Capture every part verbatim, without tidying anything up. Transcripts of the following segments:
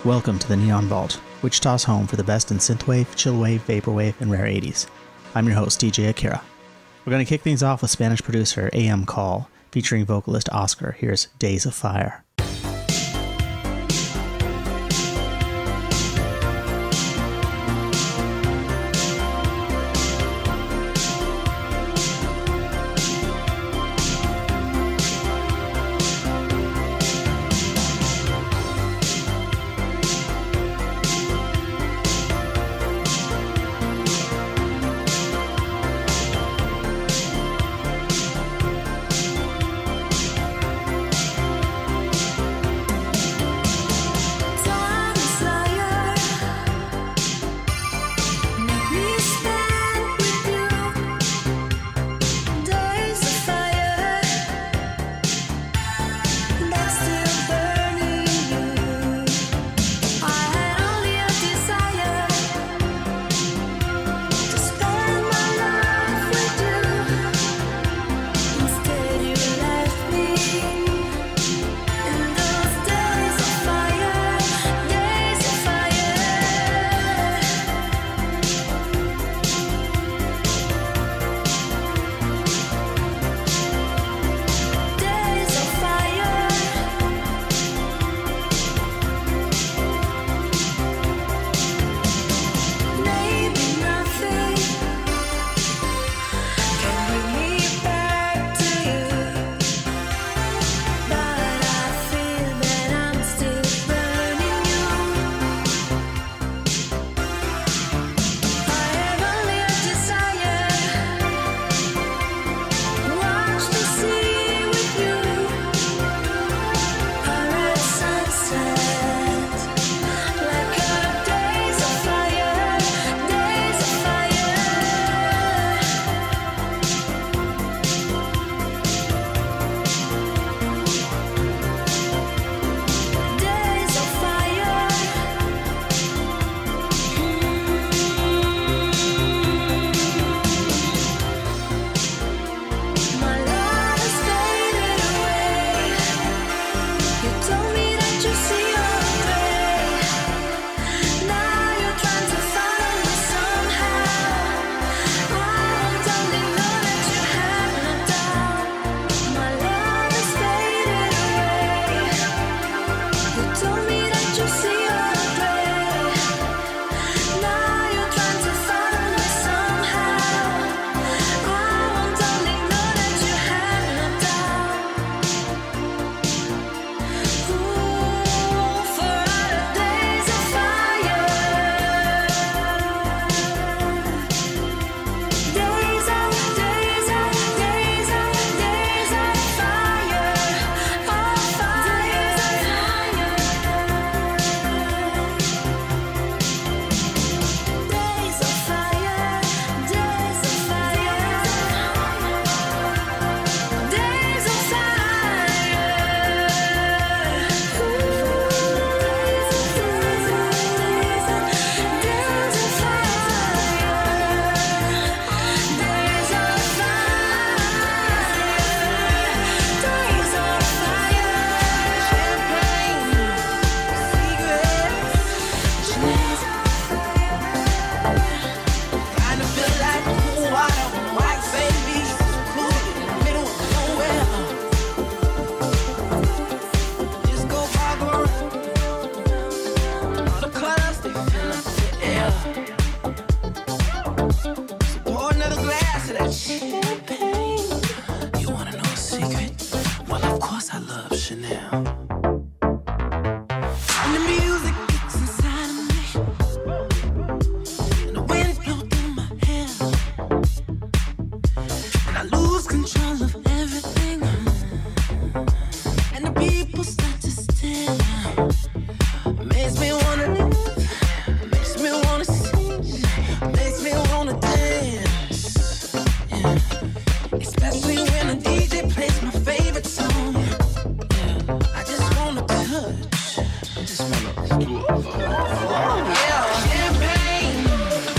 Welcome to the Neon Vault, Wichita's home for the best in Synthwave, Chillwave, Vaporwave, and rare eighties. I'm your host, D J Akira. We're going to kick things off with Spanish producer A M Call, featuring vocalist Oscar. Here's Days of Fire.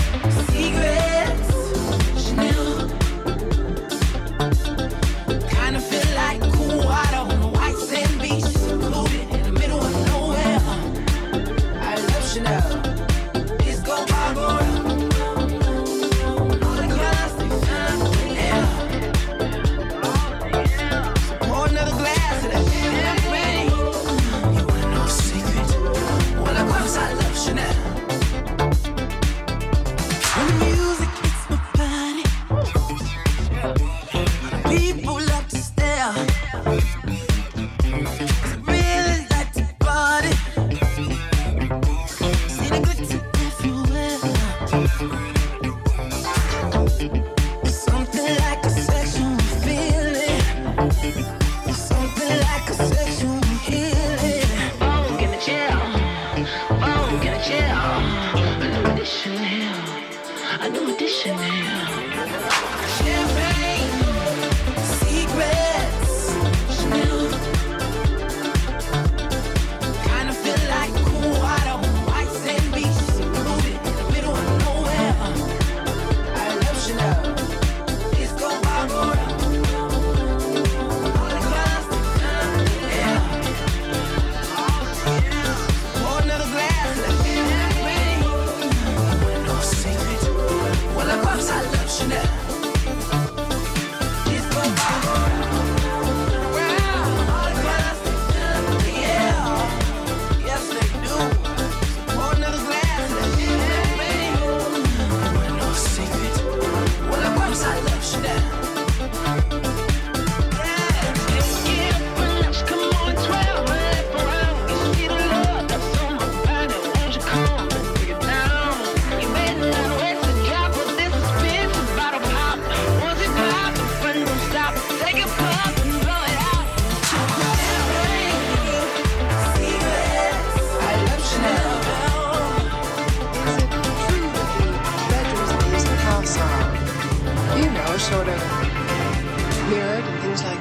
Kind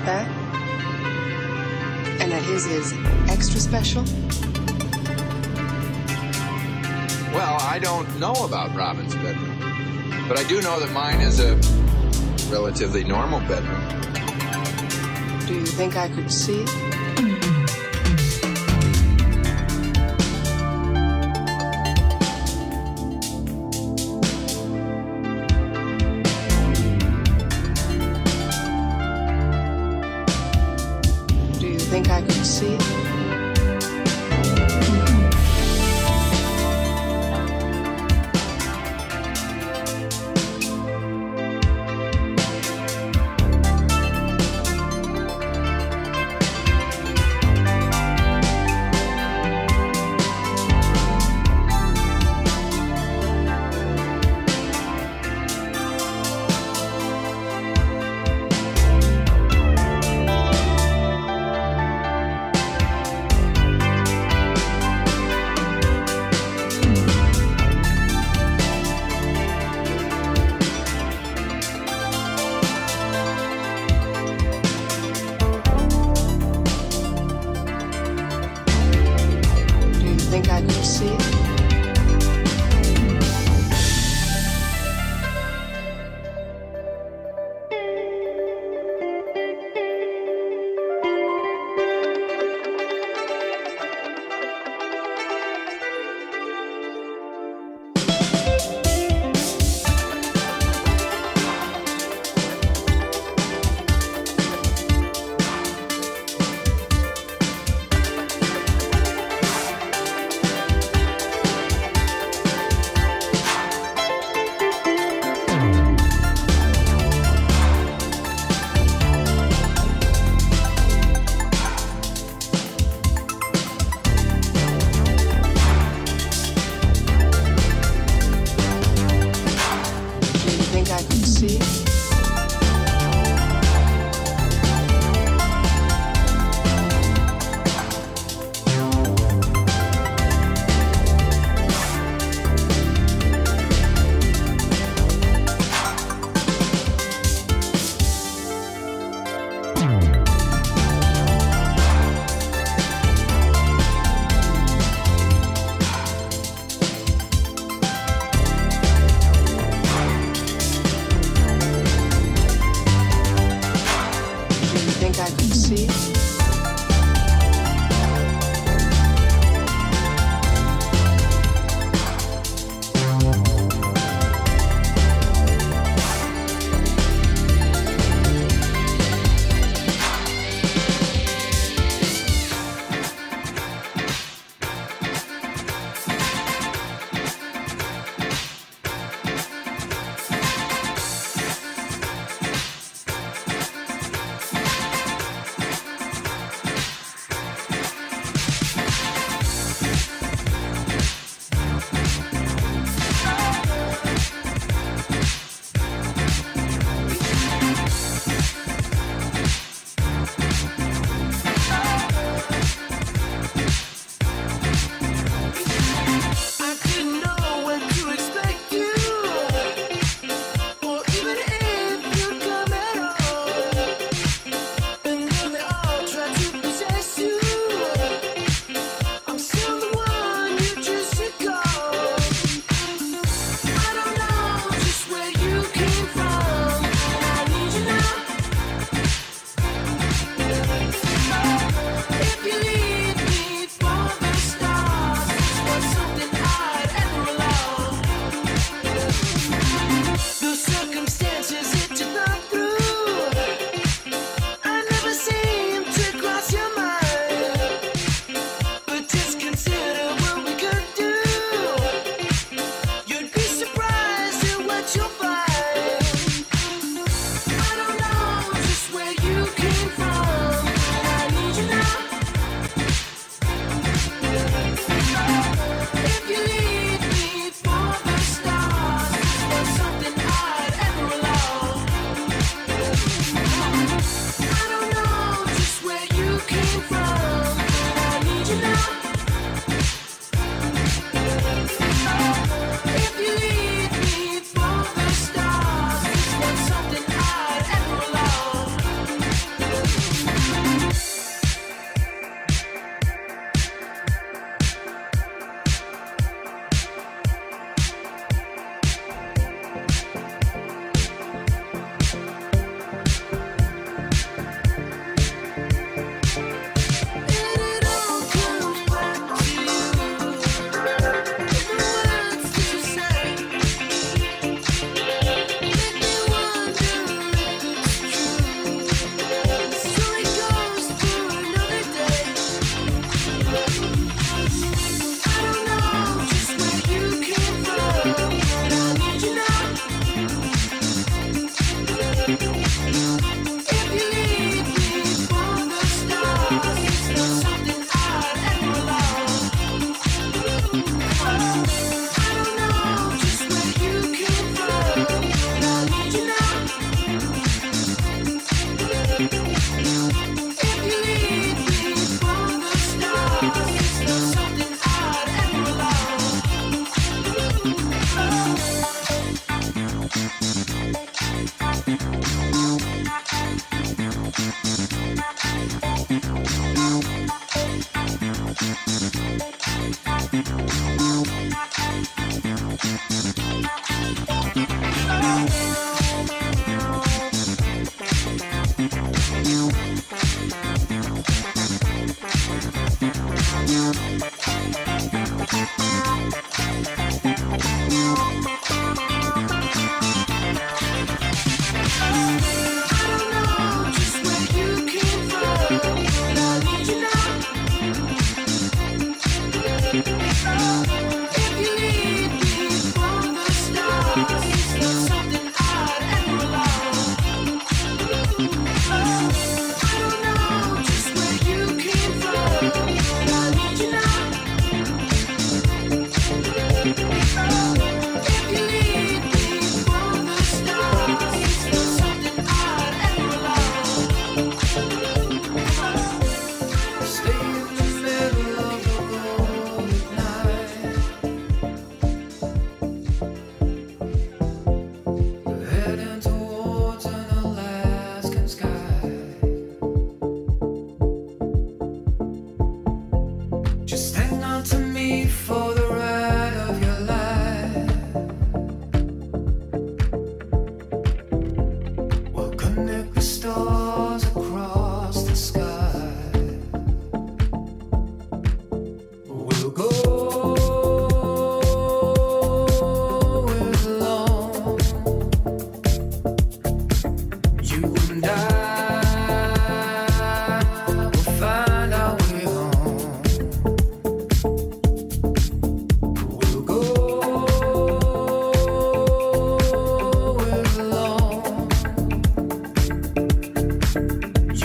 that? And that his is extra special? Well, I don't know about Robin's bedroom, but I do know that mine is a relatively normal bedroom. Do you think I could see it? Do you think I could see it?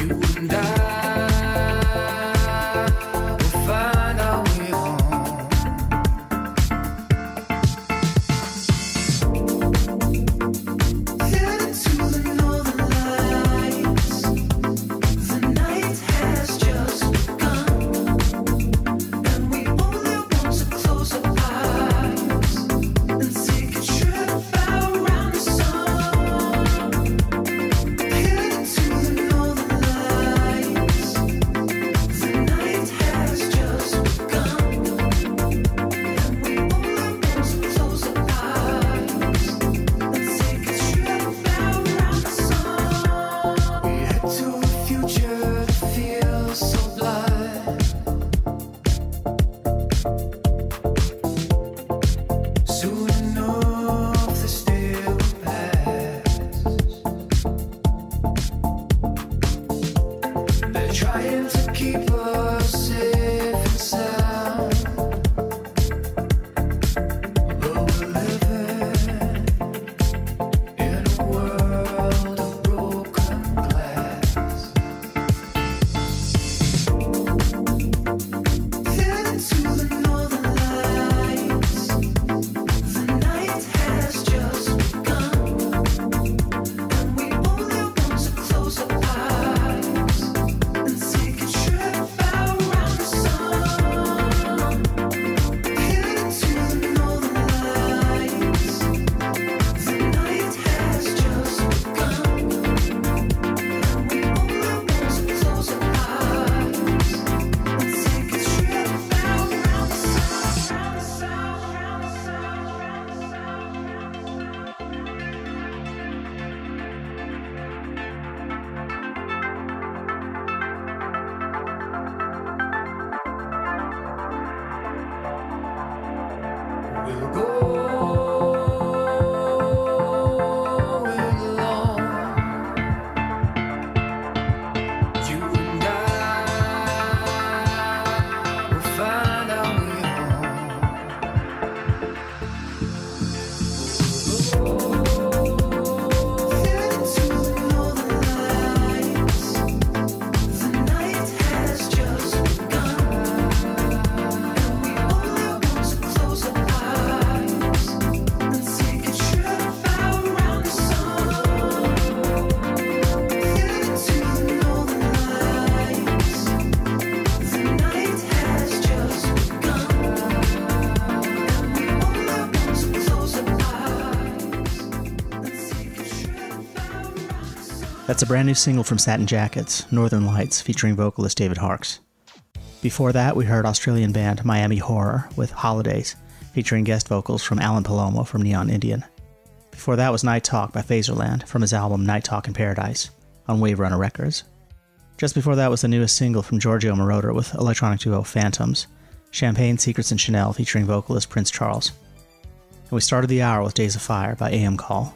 That's a brand new single from Satin Jackets, Northern Lights, featuring vocalist David Harks. Before that, we heard Australian band Miami Horror with Holidays, featuring guest vocals from Alan Palomo from Neon Indian. Before that was Night Talk by Phaserland from his album Night Talk in Paradise on Wave Runner Records. Just before that was the newest single from Giorgio Moroder with electronic duo Phantoms, Champagne, Secrets and Chanel featuring vocalist Prince Charles. And we started the hour with Days of Fire by A M Call.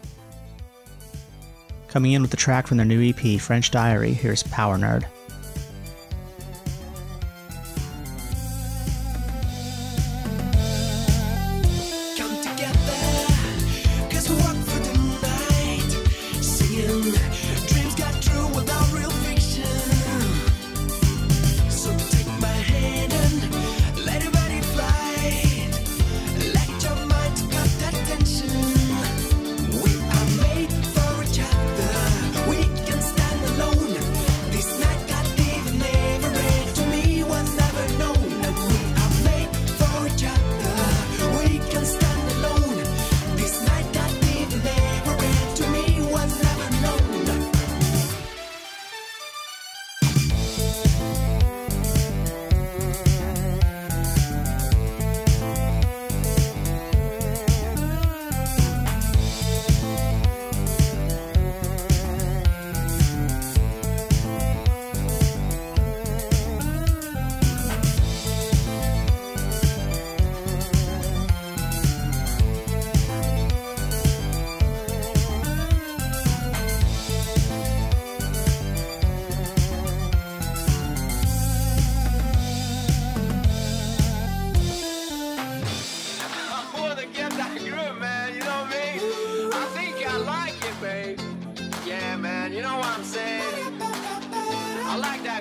Coming in with the track from their new E P, French Diary, here's Powernerd. Night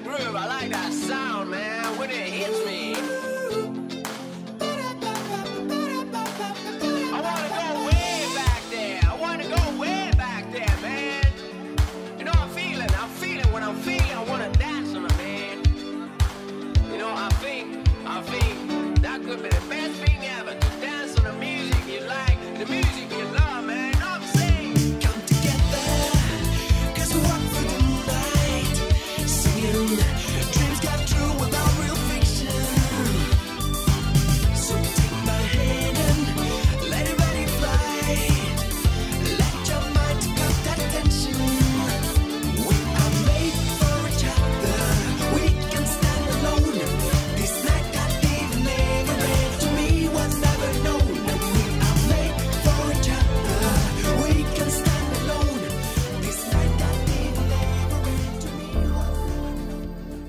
that groove. I like that sound, man, when it hits me. I wanna go way back there. I wanna go way back there, man. You know, I'm feeling, I'm feeling when I'm feeling. I wanna dance on it, man. You know, I think, I think that could be the best thing ever. To dance on the music you like, the music you love, man. I'm saying, come together, 'cause we walk through the night, singing dreams come true without real fiction. So take my hand and let it let it fly. Let your mind take up that attention. We are made for each other. We can stand alone. This night got even never meant to me was never known. And we are made for each other. We can stand alone. This night got even never meant to me was never known.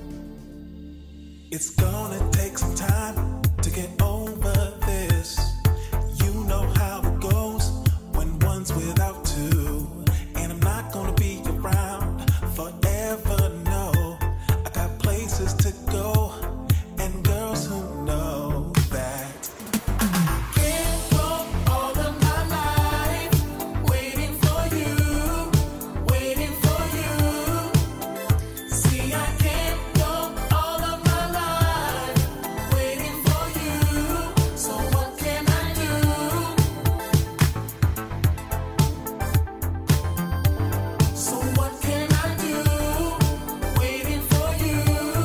It's gonna take some time to get over this. You know how it goes when one's without two. And I'm not gonna be around forever, no. I got places to go and girls who know that. Can't go all of my life waiting for you, waiting for you. See, I can't go all of my life waiting for you. So what can I do? So what can I do waiting for you?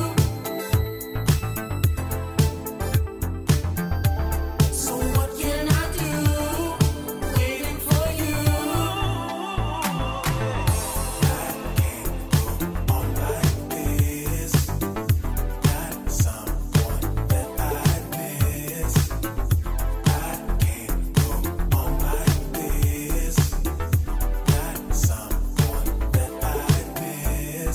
So what can I do waiting for you? I can't go on like this. Got someone that I miss. I can't go on like this. Got someone that I miss.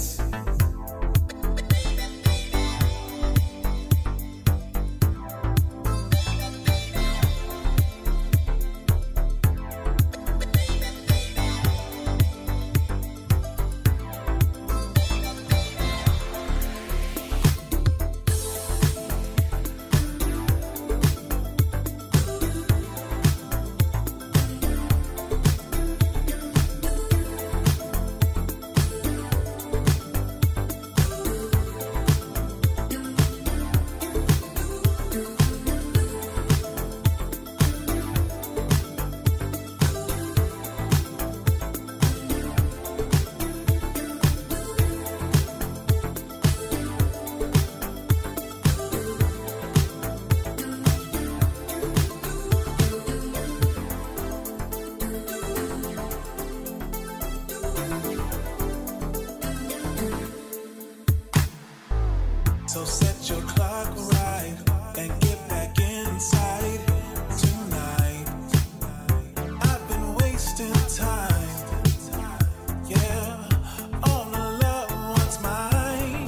So set your clock right and get back inside tonight. I've been wasting time, yeah, on the loved one's mind.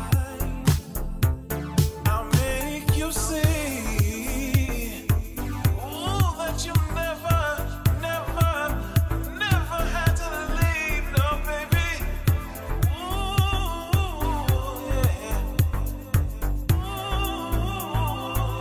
I'll make you see, ooh, that you never, never, never had to leave, no, baby. Ooh, yeah. Ooh,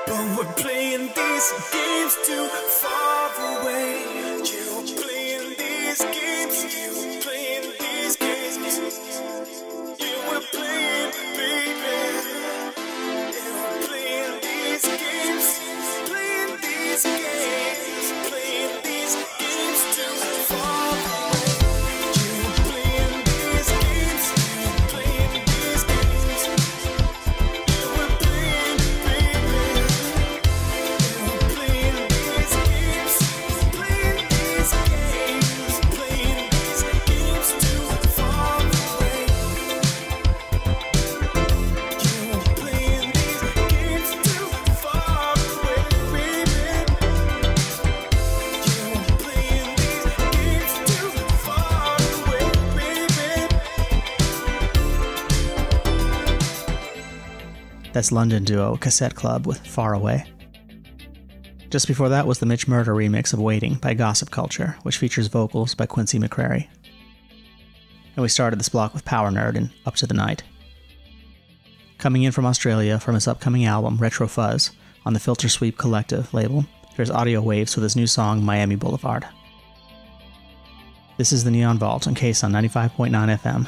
But we're playing these games too far away. You playing these games, you playing these games. You were playing, baby. You were playing these games, playing these games, playing these games too far away. You playing these games, you playing these games. You were playing, baby. You were playing these games, playing these games, playing these games too far away. You were playing these games too far away, baby. You were playing these games too far away, baby. That's London duo Cassette Club with Far Away. Just before that was the Mitch Moroder remix of Waiting by Gossip Culture, which features vocals by Quincy McCrary. And we started this block with Powernerd and Up to the Night. Coming in from Australia from his upcoming album Retro Fuzz on the Filter Sweep Collective label, here's Audiowavez with his new song Miami Boulevard. This is the Neon Vault on K S U N ninety-five point nine F M.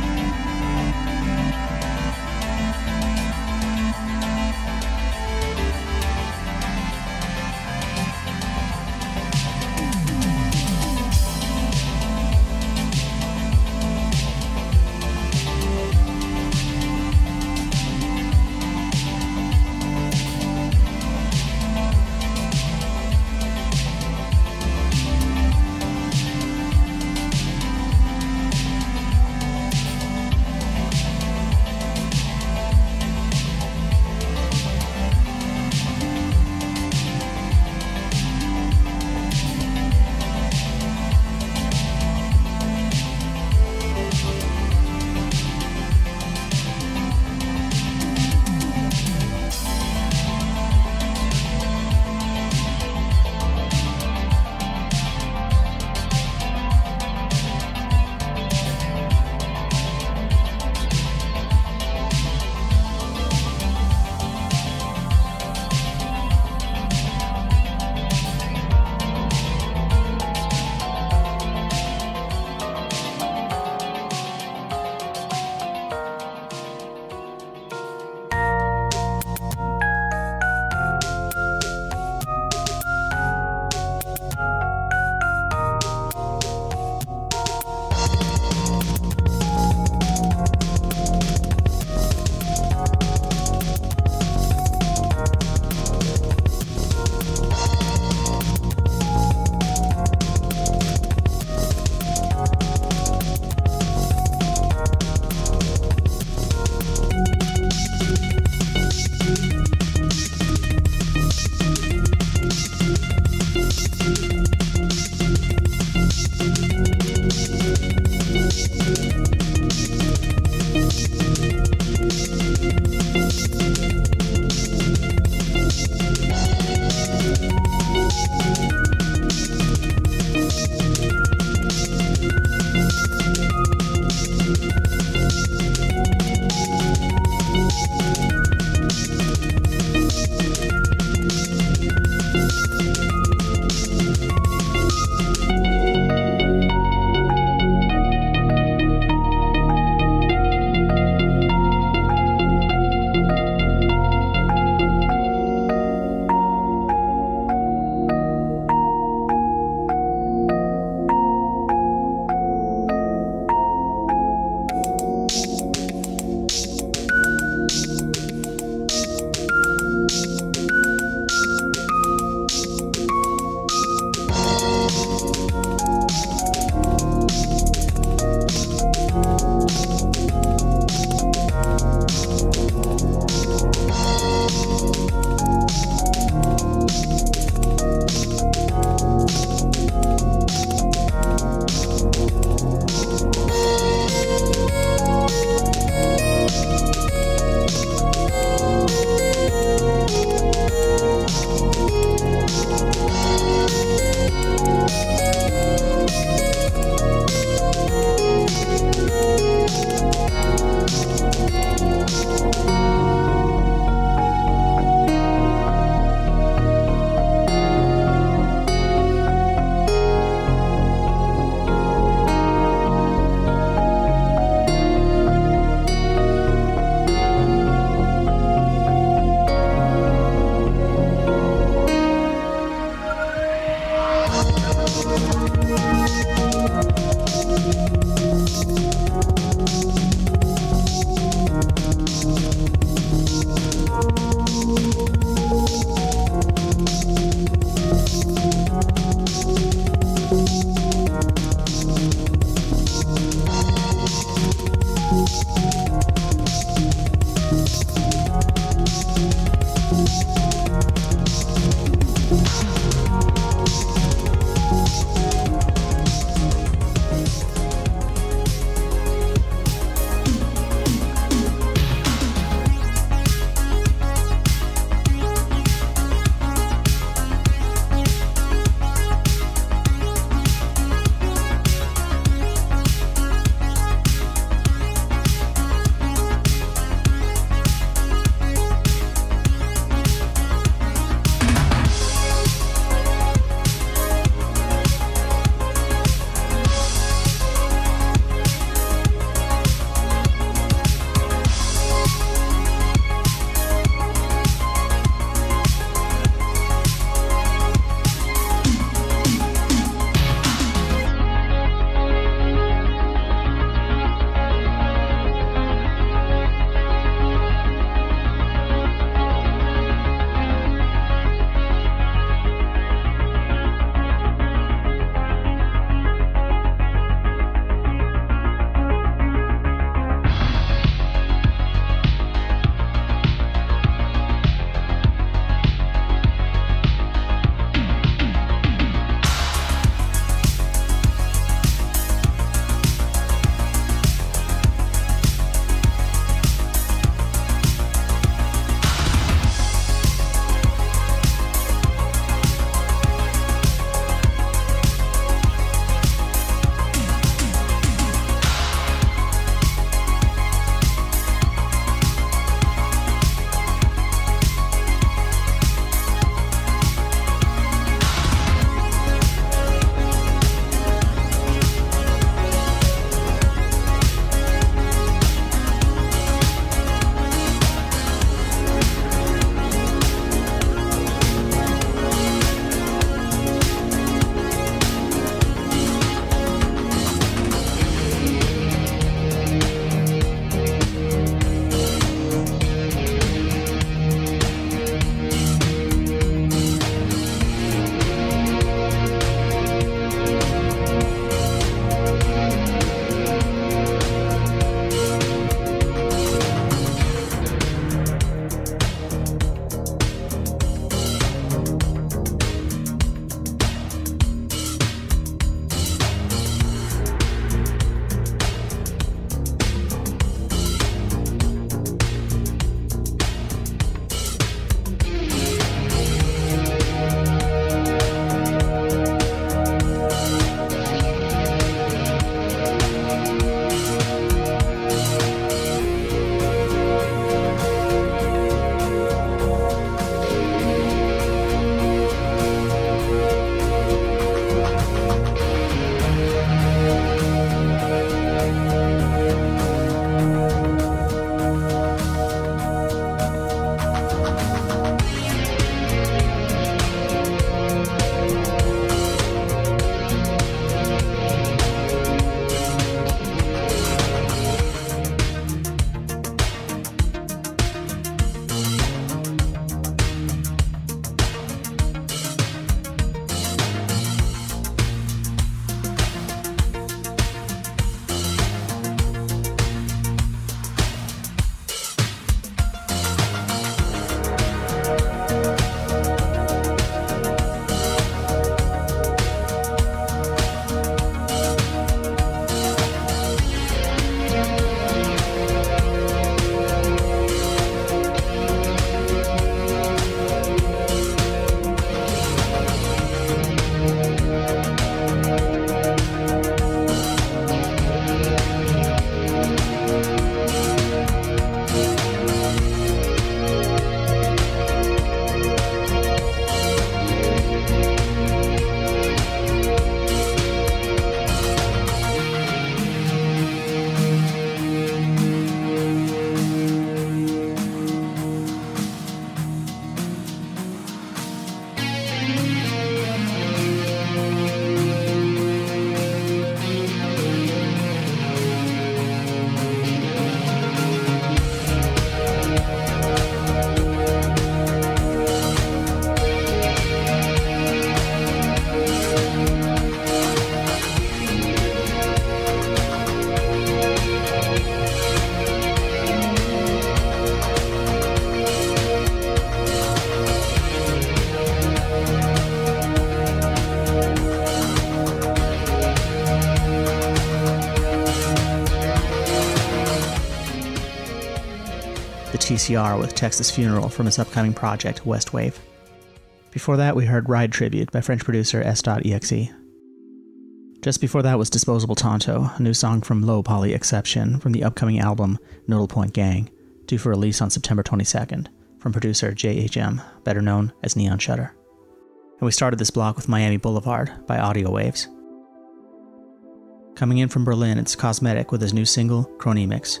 T C R with Texas Funeral from his upcoming project, Westwave. Before that, we heard Ride Tribute by French producer S dot E X E. Just before that was Disposable Tantō, a new song from low.poly.exception from the upcoming album Nodal Point Gang, due for release on September twenty-second, from producer J H M, better known as Neon Shutter. And we started this block with Miami Boulevard by Audiowavez. Coming in from Berlin, it's Cosmetic with his new single, Chronemics.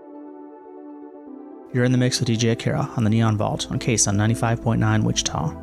You're in the mix with D J Akira on the Neon Vault on K S U N ninety-five point nine Wichita.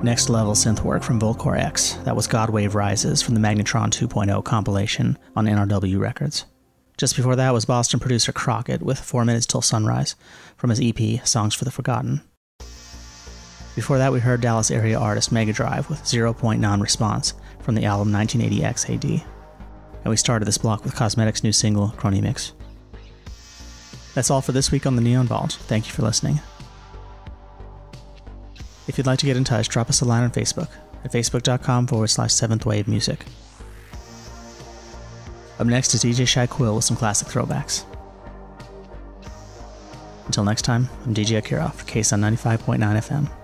Next Level synth work from Volkor X. That was GodWave Rises from the Magnetron two point oh compilation on N R W Records. Just before that was Boston producer Crockett with Four Minutes Till Sunrise from his E P Songs for the Forgotten. Before that we heard Dallas area artist Mega Drive with Zero Point Non-Response from the album nineteen eighty X A D. And we started this block with Cosmetic's new single, Chronemics. That's all for this week on the Neon Vault. Thank you for listening. If you'd like to get in touch, drop us a line on Facebook at facebook.com forward slash Synthwave Music. Up next is D J Shy Quill with some classic throwbacks. Until next time, I'm D J Akira for K S U N ninety-five point nine F M.